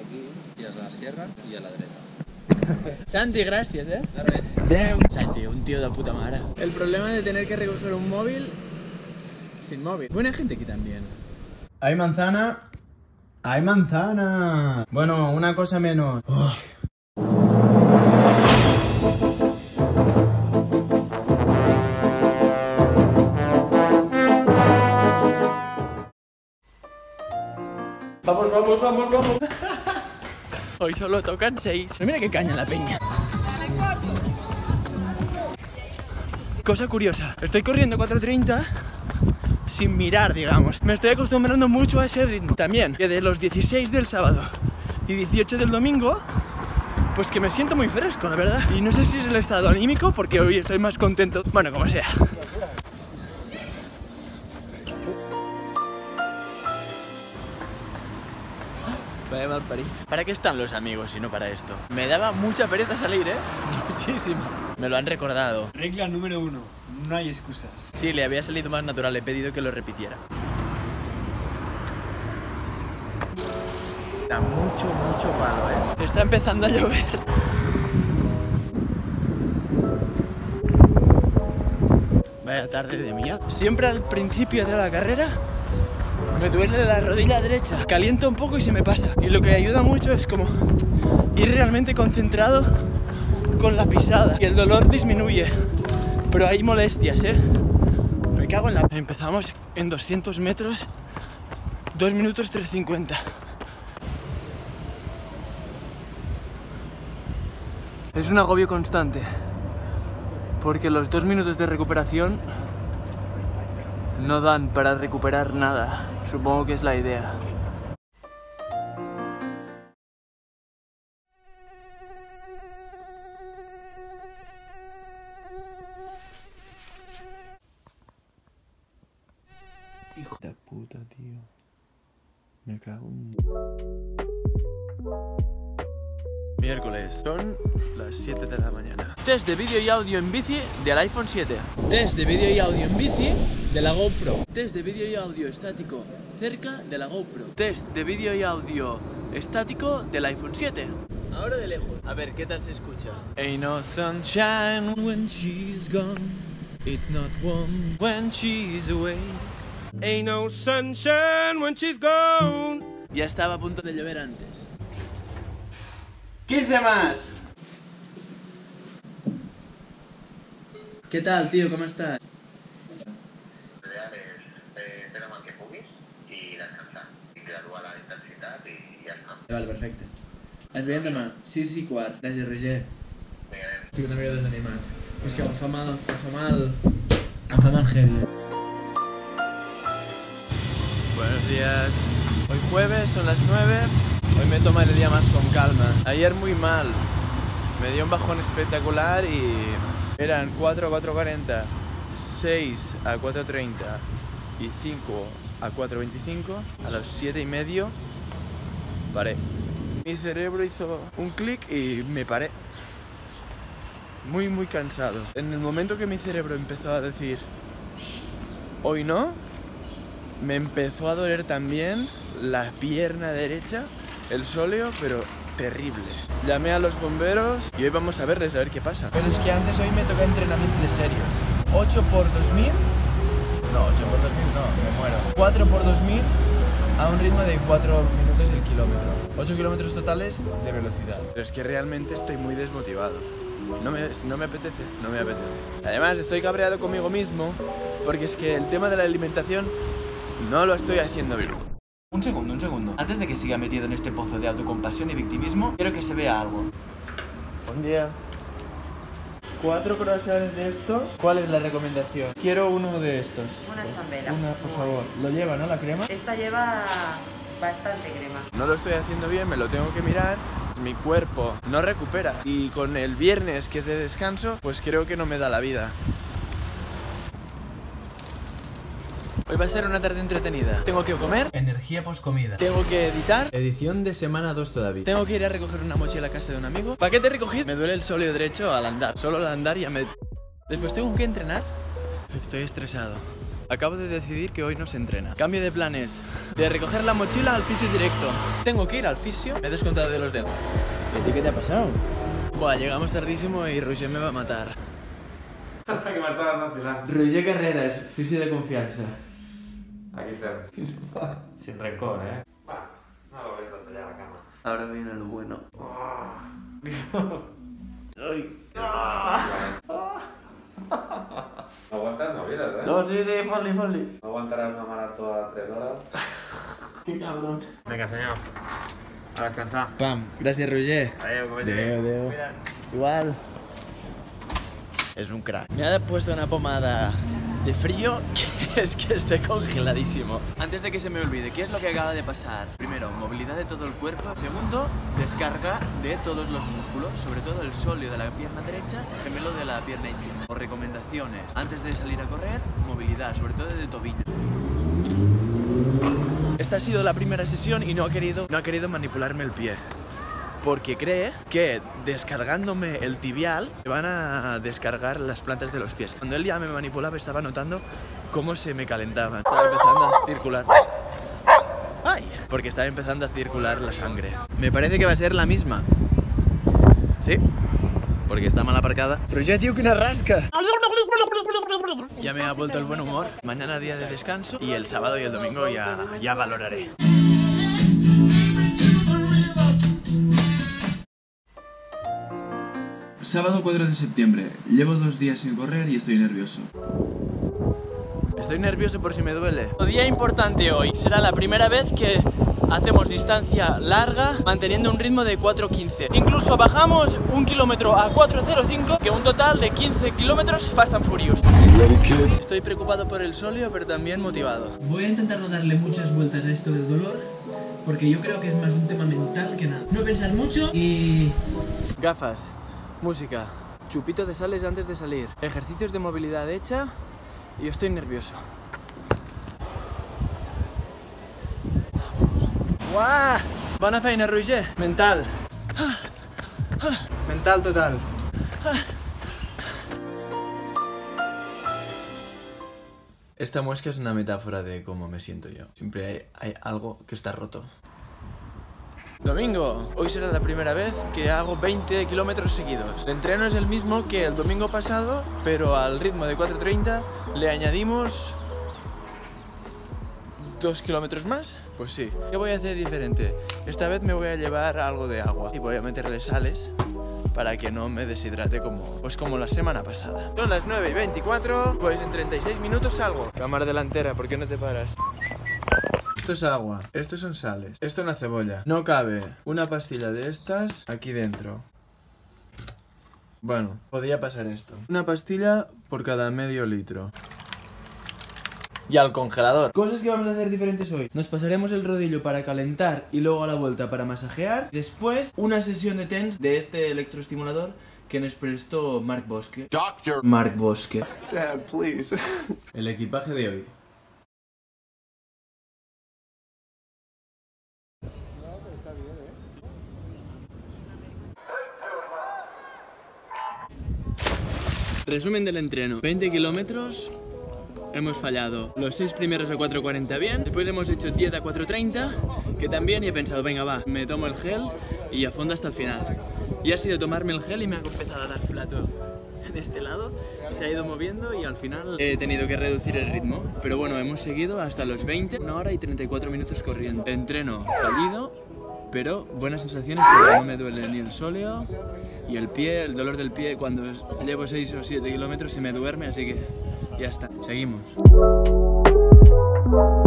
aquí, tiras a l'esquerra i a la dreta. Santi, gràcies, De res. Santi, un tío de puta madre. El problema de tener que recoger un móvil sin móvil. Buena gente aquí también. Hay manzana. Hay manzana. Bueno, una cosa menos. Vamos, vamos, vamos, vamos. Hoy solo tocan 6. Pero mira qué caña la peña. Cosa curiosa, estoy corriendo 4:30 sin mirar, digamos. Me estoy acostumbrando mucho a ese ritmo. También, que de los 16 del sábado y 18 del domingo, pues que me siento muy fresco, la verdad. Y no sé si es el estado anímico, porque hoy estoy más contento. Bueno, como sea. Vaya mal parido. ¿Para qué están los amigos si no para esto? Me daba mucha pereza salir, muchísimo. Me lo han recordado. Regla número 1, no hay excusas. Sí, le había salido más natural, he pedido que lo repitiera. Da mucho, mucho palo, Está empezando a llover. Vaya tarde de mierda. Siempre al principio de la carrera me duele la rodilla derecha. Caliento un poco y se me pasa. Y lo que ayuda mucho es como ir realmente concentrado con la pisada. Y el dolor disminuye. Pero hay molestias, Me cago en la... Empezamos en 200 metros, 2 minutos 3:50. Es un agobio constante, porque los 2 minutos de recuperación no dan para recuperar nada. Supongo que es la idea. Hijo de puta, tío. Me cago en... Miércoles, son las 7 de la mañana. Test de vídeo y audio en bici del iPhone 7. Test de vídeo y audio en bici de la GoPro. Test de vídeo y audio estático cerca de la GoPro. Test de vídeo y audio estático del iPhone 7. Ahora de lejos. A ver, ¿qué tal se escucha? Ain't no sunshine when she's gone. It's not warm when she's away. Ain't no sunshine when she's gone. Ya estaba a punto de llover antes. 15 más. ¿Qué tal, tío? ¿Cómo estás? Tenemos que puguis i descansar i graduar la intensitat i ja està. Vale, perfecte. Ens veiem demà, 6:15, gràcies, Roger. Estic una mica desanimat. És que em fa mal heavy. Buenos días. Hoy jueves, son las 9. Hoy me tomo el día más con calma. Ayer muy mal. Me dio un bajón espectacular y eran 4 a 4:40, 6 a 4:30 y 5 a 4:25. A las 7:30 paré. Mi cerebro hizo un clic y me paré. Muy cansado. En el momento que mi cerebro empezó a decir hoy no, me empezó a doler también la pierna derecha, el sóleo, pero terrible. Llamé a los bomberos y hoy vamos a verles a ver qué pasa. Pero es que antes hoy me toca entrenamiento de series. 8 por 2000. No, 8 por 2000 no, me muero. 4 por 2000 a un ritmo de 4 minutos el kilómetro. 8 kilómetros totales de velocidad. Pero es que realmente estoy muy desmotivado. Si no me apetece, no me apetece. Además estoy cabreado conmigo mismo porque es que el tema de la alimentación no lo estoy haciendo bien. Un segundo. Antes de que siga metido en este pozo de autocompasión y victimismo, quiero que se vea algo. Buen día. 4 croissants de estos. ¿Cuál es la recomendación? Quiero uno de estos. Una chambela. Una, por favor. ¿Lo lleva, no, la crema? Esta lleva bastante crema. No lo estoy haciendo bien, me lo tengo que mirar. Mi cuerpo no recupera. Y con el viernes, que es de descanso, pues creo que no me da la vida. Hoy va a ser una tarde entretenida. Tengo que comer. Energía post-comida. Tengo que editar. Edición de semana 2 todavía. Tengo que ir a recoger una mochila a casa de un amigo. Paquete recogido. Me duele el sóleo derecho al andar. Solo al andar ya me... Después tengo que entrenar. Estoy estresado. Acabo de decidir que hoy no se entrena. Cambio de planes. De recoger la mochila al fisio directo. Tengo que ir al fisio. Me he descontado de los dedos. ¿Y a ti qué te ha pasado? Buah, llegamos tardísimo y Roger me va a matar. Hasta que matar no será. Roger Carreras, fisio de confianza. Aquí está. Sin rencor, ¿eh? Bah, no lo voy tanto ya a la cama. Ahora viene lo bueno. No aguantas, no vienes, ¿eh? No, sí, folly. No aguantarás una maratón a 3 horas. Qué cabrón. Venga, señor. A descansar. Pam. Gracias, Roger. Adiós, comete. Adeu. Cuidado. Igual. Es un crack. Me ha puesto una pomada de frío que es que estoy congeladísimo. Antes de que se me olvide, ¿qué es lo que acaba de pasar? Primero, movilidad de todo el cuerpo. Segundo, descarga de todos los músculos, sobre todo el sóleo de la pierna derecha, gemelo de la pierna izquierda. Por recomendaciones, antes de salir a correr, movilidad, sobre todo de tobillo. Esta ha sido la primera sesión y no ha querido manipularme el pie. Porque cree que descargándome el tibial se van a descargar las plantas de los pies. Cuando él ya me manipulaba estaba notando cómo se me calentaban. Estaba empezando a circular. ¡Ay! Porque estaba empezando a circular la sangre. Me parece que va a ser la misma. Sí, porque está mal aparcada. Pero ya tío, que una rasca. Ya me ha vuelto el buen humor. Mañana día de descanso y el sábado y el domingo ya valoraré. Sábado 4 de septiembre. Llevo 2 días sin correr y estoy nervioso. Estoy nervioso por si me duele. Día importante hoy. Será la primera vez que hacemos distancia larga manteniendo un ritmo de 4:15. Incluso bajamos 1 kilómetro a 4:05, que un total de 15 kilómetros Fast and Furious. Estoy preocupado por el sóleo, pero también motivado. Voy a intentar no darle muchas vueltas a esto del dolor, porque yo creo que es más un tema mental que nada. No pensar mucho y... Gafas, música, chupito de sales antes de salir, ejercicios de movilidad hecha y estoy nervioso. ¡Guau! Bona feina, Roger. Mental. Mental total. Esta muesca es una metáfora de cómo me siento yo. Siempre hay algo que está roto. Domingo. Hoy será la primera vez que hago 20 kilómetros seguidos. El entreno es el mismo que el domingo pasado, pero al ritmo de 4:30 le añadimos 2 kilómetros más. Pues sí. ¿Qué voy a hacer diferente? Esta vez me voy a llevar algo de agua y voy a meterle sales para que no me deshidrate como la semana pasada. Son las 9:24, pues en 36 minutos salgo. Cámara delantera, ¿por qué no te paras? Esto es agua, estos son sales, esto es una cebolla. No cabe una pastilla de estas aquí dentro. Bueno, podía pasar esto. Una pastilla por cada medio litro. Y al congelador. Cosas que vamos a hacer diferentes hoy. Nos pasaremos el rodillo para calentar y luego a la vuelta para masajear. Después, una sesión de TENS de este electroestimulador que nos prestó Marc Bosque. Marc Bosque. Dad, please. El equipaje de hoy. Resumen del entreno. 20 kilómetros. Hemos fallado los 6 primeros a 4:40 bien. Después hemos hecho 10 a 4:30, que también, y he pensado, venga va, me tomo el gel y a fondo hasta el final. Y ha sido tomarme el gel y me ha empezado a dar plato en este lado. Se ha ido moviendo y al final he tenido que reducir el ritmo. Pero bueno, hemos seguido hasta los 20, 1 hora y 34 minutos corriendo. Entreno fallido, pero buenas sensaciones porque no me duele ni el sóleo. Y el pie, el dolor del pie cuando llevo 6 o 7 kilómetros se me duerme, así que ya está, seguimos.